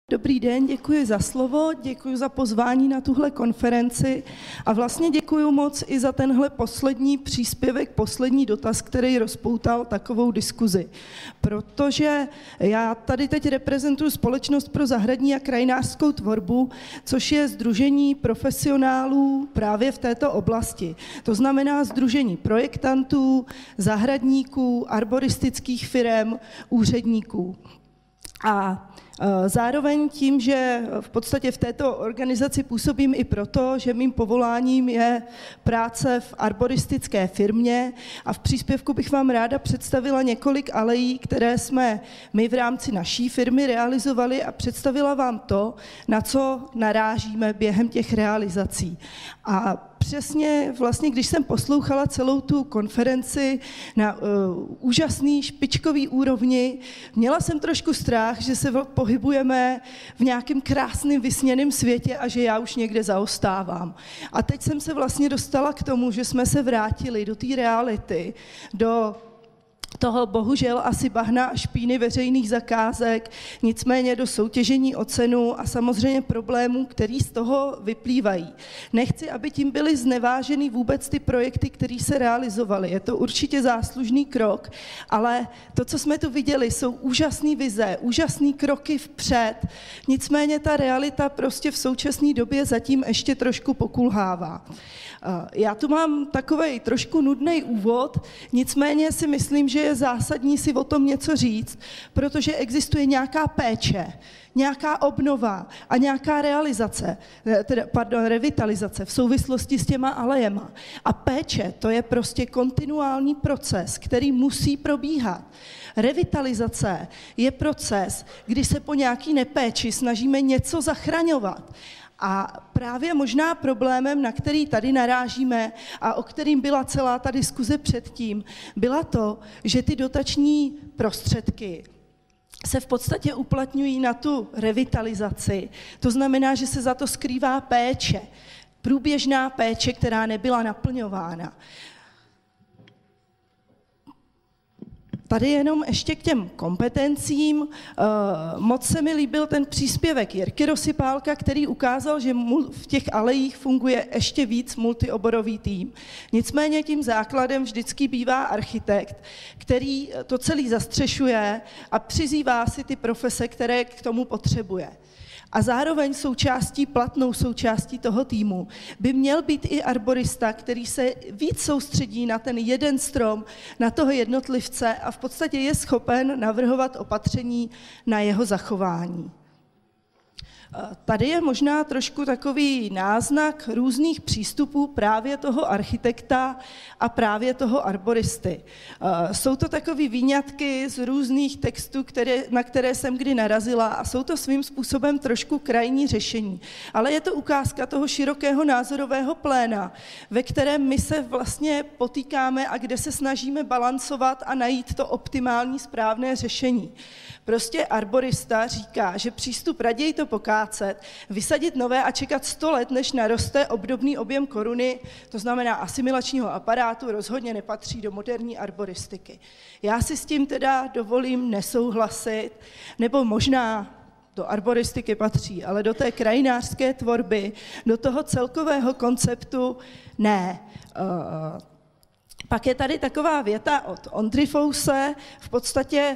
Dobrý den, děkuji za slovo, děkuji za pozvání na tuhle konferenci a vlastně děkuji moc i za tenhle poslední příspěvek, poslední dotaz, který rozpoutal takovou diskuzi. Protože já tady teď reprezentuji Společnost pro zahradní a krajinářskou tvorbu, což je sdružení profesionálů právě v této oblasti. To znamená sdružení projektantů, zahradníků, arboristických firem, úředníků. A zároveň tím, že v podstatě v této organizaci působím i proto, že mým povoláním je práce v arboristické firmě a v příspěvku bych vám ráda představila několik alejí, které jsme my v rámci naší firmy realizovali a představila vám to, na co narážíme během těch realizací. A přesně vlastně, když jsem poslouchala celou tu konferenci na úžasný špičkový úrovni, měla jsem trošku strach, že se pohybujeme v nějakém krásném vysněném světě a že já už někde zaostávám. A teď jsem se vlastně dostala k tomu, že jsme se vrátili do té reality, do toho bohužel asi bahna a špíny veřejných zakázek, nicméně do soutěžení o cenu a samozřejmě problémů, který z toho vyplývají. Nechci, aby tím byly zneváženy vůbec ty projekty, které se realizovaly. Je to určitě záslužný krok, ale to, co jsme tu viděli, jsou úžasné vize, úžasné kroky vpřed. Nicméně ta realita prostě v současné době zatím ještě trošku pokulhává. Já tu mám takovej trošku nudný úvod, nicméně si myslím, že je zásadní si o tom něco říct, protože existuje nějaká péče, nějaká obnova a nějaká revitalizace v souvislosti s těma alejema. A péče, to je prostě kontinuální proces, který musí probíhat. Revitalizace je proces, kdy se po nějaký nepéči snažíme něco zachraňovat. A právě možná problémem, na který tady narážíme a o kterým byla celá ta diskuze předtím, byla to, že ty dotační prostředky se v podstatě uplatňují na tu revitalizaci. To znamená, že se za to skrývá péče, průběžná péče, která nebyla naplňována. Tady jenom ještě k těm kompetencím. Moc se mi líbil ten příspěvek Jirky Rosypálka, který ukázal, že v těch alejích funguje ještě víc multioborový tým. Nicméně tím základem vždycky bývá architekt, který to celý zastřešuje a přizývá si ty profese, které k tomu potřebuje. A zároveň platnou součástí toho týmu by měl být i arborista, který se víc soustředí na ten jeden strom, na toho jednotlivce a v podstatě je schopen navrhovat opatření na jeho zachování. Tady je možná trošku takový náznak různých přístupů právě toho architekta a právě toho arboristy. Jsou to takové výňatky z různých textů, na které jsem kdy narazila a jsou to svým způsobem trošku krajní řešení. Ale je to ukázka toho širokého názorového pléna, ve kterém my se vlastně potýkáme a kde se snažíme balancovat a najít to optimální správné řešení. Prostě arborista říká, že přístup raději to pokácet, vysadit nové a čekat 100 let, než naroste obdobný objem koruny, to znamená asimilačního aparátu, rozhodně nepatří do moderní arboristiky. Já si s tím teda dovolím nesouhlasit, nebo možná do arboristiky patří, ale do té krajinářské tvorby, do toho celkového konceptu ne. Pak je tady taková věta od Ondry Fouse, v podstatě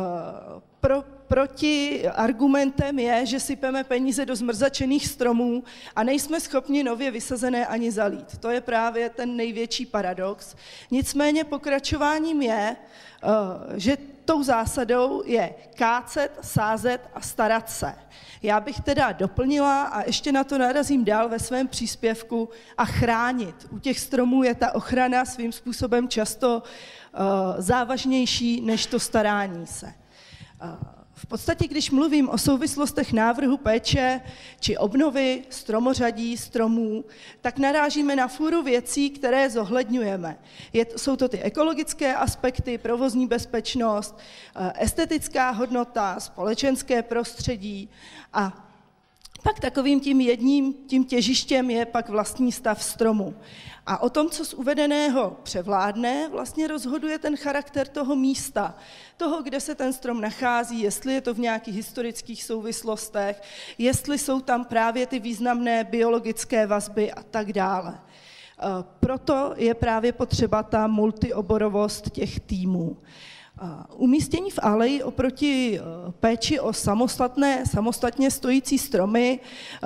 proti argumentem je, že sypeme peníze do zmrzačených stromů a nejsme schopni nově vysazené ani zalít. To je právě ten největší paradox. Nicméně pokračováním je, že tou zásadou je kácet, sázet a starat se. Já bych teda doplnila a ještě na to narazím dál ve svém příspěvku a chránit. U těch stromů je ta ochrana svým způsobem často závažnější než to starání se. V podstatě, když mluvím o souvislostech návrhu péče či obnovy stromořadí, stromů, tak narážíme na fůru věcí, které zohledňujeme. Jsou to ty ekologické aspekty, provozní bezpečnost, estetická hodnota, společenské prostředí a Pak takovým tím těžištěm je pak vlastní stav stromu. A o tom, co z uvedeného převládne, vlastně rozhoduje ten charakter toho místa, toho, kde se ten strom nachází, jestli je to v nějakých historických souvislostech, jestli jsou tam právě ty významné biologické vazby a tak dále. Proto je právě potřeba ta multioborovost těch týmů. Umístění v aleji oproti péči o samostatně stojící stromy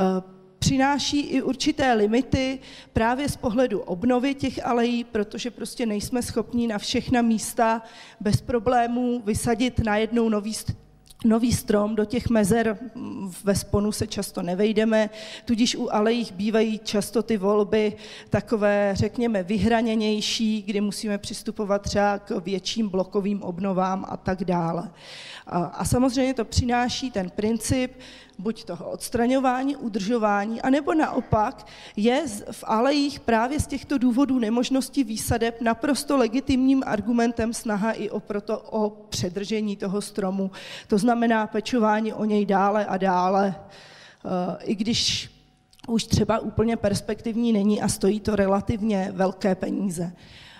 přináší i určité limity právě z pohledu obnovy těch alejí, protože prostě nejsme schopni na všechna místa bez problémů vysadit najednou nový strom, do těch mezer ve sponu se často nevejdeme, tudíž u alejích bývají často ty volby takové, řekněme, vyhraněnější, kdy musíme přistupovat třeba k větším blokovým obnovám a tak dále. A samozřejmě to přináší ten princip buď toho odstraňování, udržování, anebo naopak je v alejích právě z těchto důvodů nemožnosti výsadeb naprosto legitimním argumentem snaha i o předržení toho stromu. To znamená pečování o něj dále a dále, i když už třeba úplně perspektivní není a stojí to relativně velké peníze.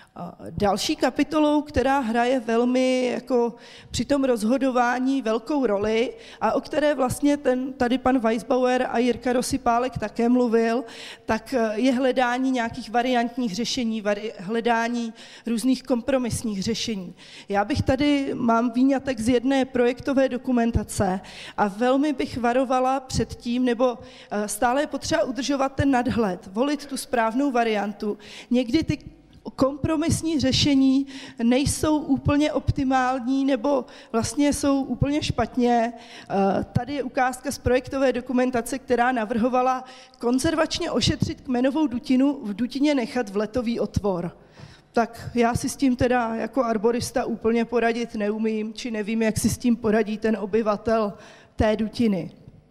Další kapitolou, která hraje velmi jako při tom rozhodování velkou roli a o které vlastně tady pan Weisbauer a Jirka Rosypálek také mluvil, tak je hledání nějakých variantních řešení, hledání různých kompromisních řešení. Já bych tady, mám výňatek z jedné projektové dokumentace a velmi bych varovala před tím, nebo stále je potřeba udržovat ten nadhled, volit tu správnou variantu. Někdy ty kompromisní řešení nejsou úplně optimální nebo vlastně jsou úplně špatně. Tady je ukázka z projektové dokumentace, která navrhovala konzervačně ošetřit kmenovou dutinu, v dutině nechat vletový otvor. Tak já si s tím teda jako arborista úplně poradit neumím, či nevím, jak si s tím poradí ten obyvatel té dutiny.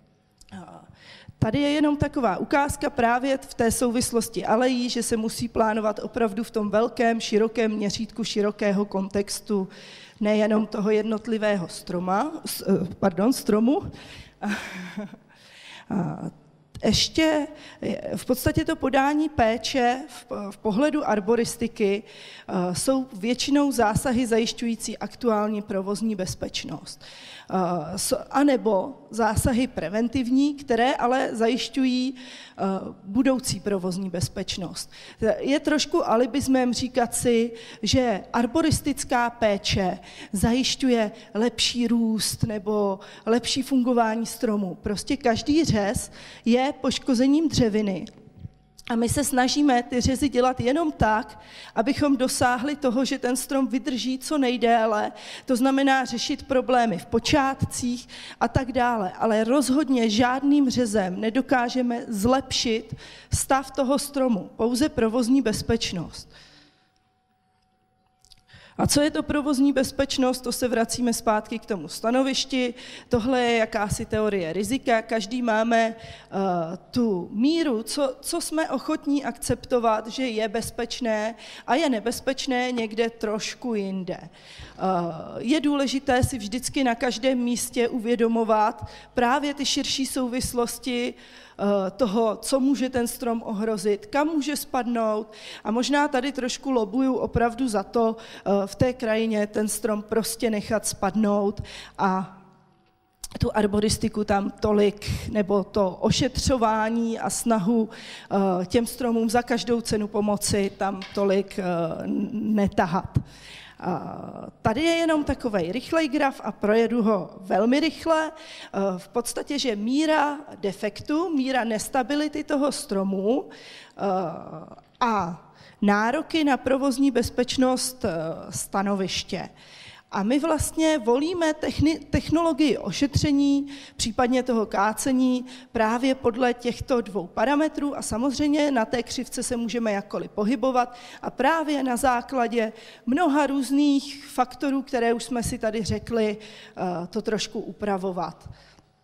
Tady je jenom taková ukázka právě v té souvislosti alejí, že se musí plánovat opravdu v tom velkém, širokém měřítku, širokého kontextu, nejenom toho jednotlivého stromu. Ještě v podstatě to podání péče v pohledu arboristiky jsou většinou zásahy zajišťující aktuální provozní bezpečnost. A nebo zásahy preventivní, které ale zajišťují budoucí provozní bezpečnost. Je trošku alibismem říkat si, že arboristická péče zajišťuje lepší růst nebo lepší fungování stromu. Prostě každý řez je poškozením dřeviny. A my se snažíme ty řezy dělat jenom tak, abychom dosáhli toho, že ten strom vydrží co nejdéle, to znamená řešit problémy v počátcích a tak dále. Ale rozhodně žádným řezem nedokážeme zlepšit stav toho stromu, pouze provozní bezpečnost. A co je to provozní bezpečnost? To se vracíme zpátky k tomu stanovišti. Tohle je jakási teorie rizika. Každý máme tu míru, co jsme ochotní akceptovat, že je bezpečné a je nebezpečné někde trošku jinde. Je důležité si vždycky na každém místě uvědomovat právě ty širší souvislosti toho, co může ten strom ohrozit, kam může spadnout a možná tady trošku lobuju opravdu za to v té krajině ten strom prostě nechat spadnout a tu arboristiku tam tolik, nebo to ošetřování a snahu těm stromům za každou cenu pomoci tam tolik netahat. Tady je jenom takovej rychlej graf a projedu ho velmi rychle. V podstatě, že míra defektu, míra nestability toho stromu a nároky na provozní bezpečnost stanoviště. A my vlastně volíme technologii ošetření, případně toho kácení právě podle těchto dvou parametrů a samozřejmě na té křivce se můžeme jakkoliv pohybovat a právě na základě mnoha různých faktorů, které už jsme si tady řekli, to trošku upravovat.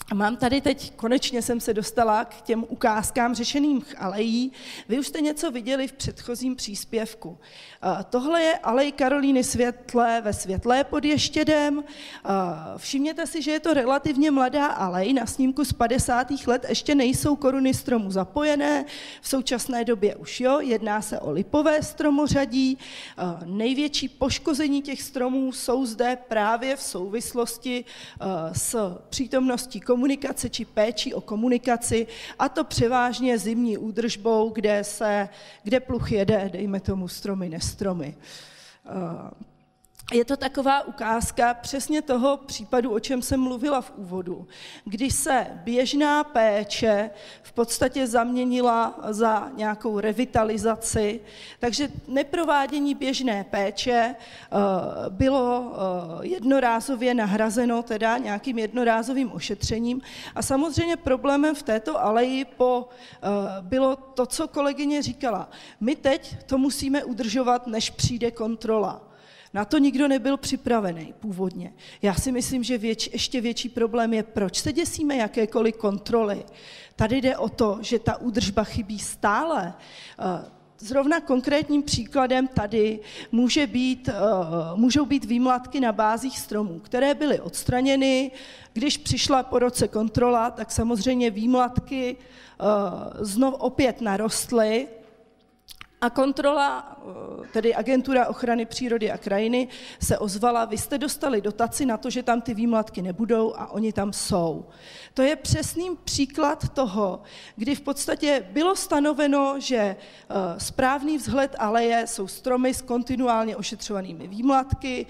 A mám tady teď, konečně jsem se dostala k těm ukázkám řešených alejí. Vy už jste něco viděli v předchozím příspěvku. Tohle je alej Karolíny Světlé ve Světlé pod Ještědem. Všimněte si, že je to relativně mladá alej. Na snímku z 50. let ještě nejsou koruny stromů zapojené. V současné době už jo, jedná se o lipové stromořadí. Největší poškození těch stromů jsou zde právě v souvislosti s přítomností komunikace či péčí o komunikaci, a to převážně zimní údržbou, kde pluh jede, dejme tomu stromy, nestromy. Je to taková ukázka přesně toho případu, o čem jsem mluvila v úvodu, kdy se běžná péče v podstatě zaměnila za nějakou revitalizaci, takže neprovádění běžné péče bylo jednorázově nahrazeno teda nějakým jednorázovým ošetřením. A samozřejmě problémem v této aleji bylo to, co kolegyně říkala. My teď to musíme udržovat, než přijde kontrola. Na to nikdo nebyl připravený původně. Já si myslím, že ještě větší problém je, proč se děsíme jakékoliv kontroly. Tady jde o to, že ta údržba chybí stále. Zrovna konkrétním příkladem tady můžou být výmlatky na bázích stromů, které byly odstraněny. Když přišla po roce kontrola, tak samozřejmě výmlatky znovu opět narostly. A kontrola, tedy Agentura ochrany přírody a krajiny, se ozvala, vy jste dostali dotaci na to, že tam ty výmlatky nebudou, a oni tam jsou. To je přesný příklad toho, kdy v podstatě bylo stanoveno, že správný vzhled aleje jsou stromy s kontinuálně ošetřovanými výmlatky,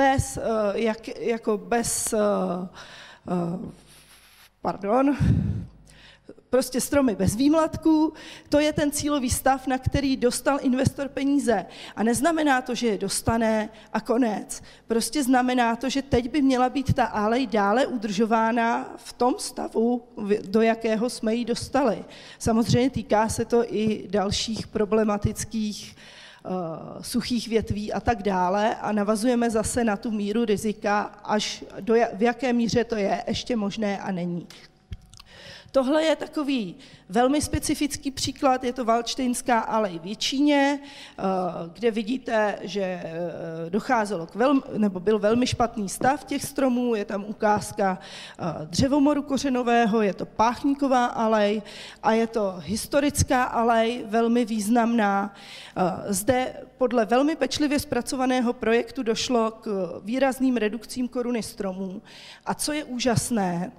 prostě stromy bez výmlatků, to je ten cílový stav, na který dostal investor peníze. A neznamená to, že je dostane a konec. Prostě znamená to, že teď by měla být ta alej dále udržována v tom stavu, do jakého jsme ji dostali. Samozřejmě týká se to i dalších problematických suchých větví a tak dále, a navazujeme zase na tu míru rizika, až v jaké míře to je ještě možné a není. Tohle je takový velmi specifický příklad, je to Valdštejnská alej v Jičíně, kde vidíte, že docházelo byl velmi špatný stav těch stromů, je tam ukázka dřevomoru kořenového, je to páchníková alej a je to historická alej, velmi významná. Zde podle velmi pečlivě zpracovaného projektu došlo k výrazným redukcím koruny stromů, a co je úžasné,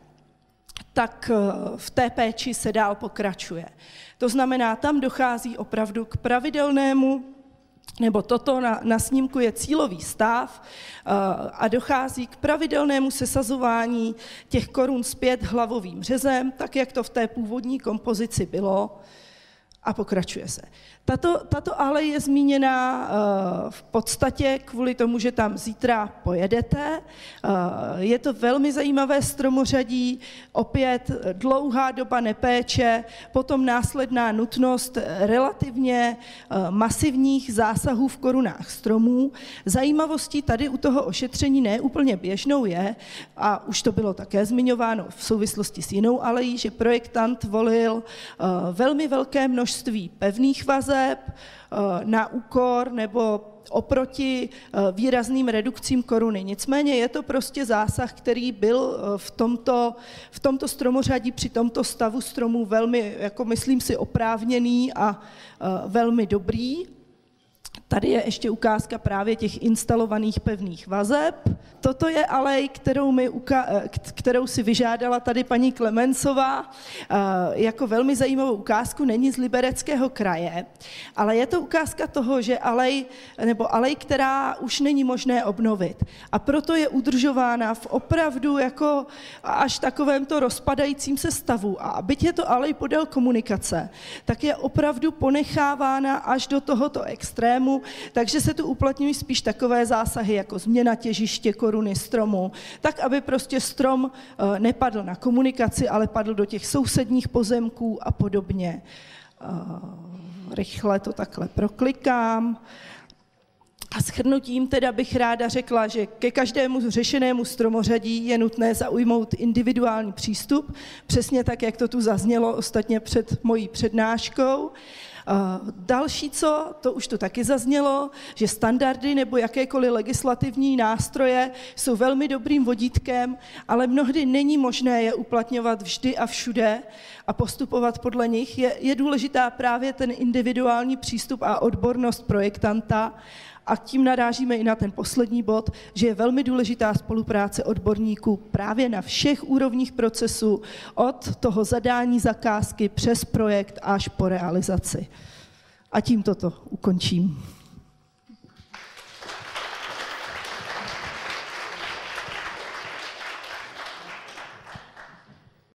tak v té péči se dál pokračuje. To znamená, tam dochází opravdu k pravidelnému, nebo toto na snímku je cílový stav, a dochází k pravidelnému sesazování těch korun zpět hlavovým řezem, tak jak to v té původní kompozici bylo, a pokračuje se. Tato alej je zmíněna v podstatě kvůli tomu, že tam zítra pojedete. Je to velmi zajímavé stromořadí, opět dlouhá doba nepéče, potom následná nutnost relativně masivních zásahů v korunách stromů. Zajímavostí tady u toho ošetření ne úplně běžnou je, a už to bylo také zmiňováno v souvislosti s jinou alejí, že projektant volil velmi velké množství pevných vazeb na úkor nebo oproti výrazným redukcím koruny. Nicméně je to prostě zásah, který byl v tomto stromořadí při tomto stavu stromů velmi, jako myslím si, oprávněný a velmi dobrý. Tady je ještě ukázka právě těch instalovaných pevných vazeb. Toto je alej, kterou si vyžádala tady paní Klemencová jako velmi zajímavou ukázku. Není z Libereckého kraje, ale je to ukázka toho, že alej, která už není možné obnovit. A proto je udržována v opravdu jako až takovémto rozpadajícím se stavu. A byť je to alej podél komunikace, tak je opravdu ponechávána až do tohoto extrému, takže se tu uplatňují spíš takové zásahy jako změna těžiště koruny stromu, tak aby prostě strom nepadl na komunikaci, ale padl do těch sousedních pozemků a podobně. Rychle to takhle proklikám. A shrnutím teda bych ráda řekla, že ke každému řešenému stromořadí je nutné zaujmout individuální přístup, přesně tak, jak to tu zaznělo ostatně před mojí přednáškou. Další to už to taky zaznělo, že standardy nebo jakékoliv legislativní nástroje jsou velmi dobrým vodítkem, ale mnohdy není možné je uplatňovat vždy a všude a postupovat podle nich. Je důležitá právě ten individuální přístup a odbornost projektanta. A tím narážíme i na ten poslední bod, že je velmi důležitá spolupráce odborníků právě na všech úrovních procesu, od toho zadání zakázky přes projekt až po realizaci. A tím toto ukončím.